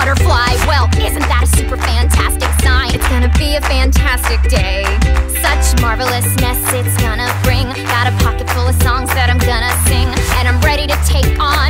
butterfly. Well, isn't that a super fantastic sign? It's gonna be a fantastic day. Such marvelousness it's gonna bring. Got a pocket full of songs that I'm gonna sing, and I'm ready to take on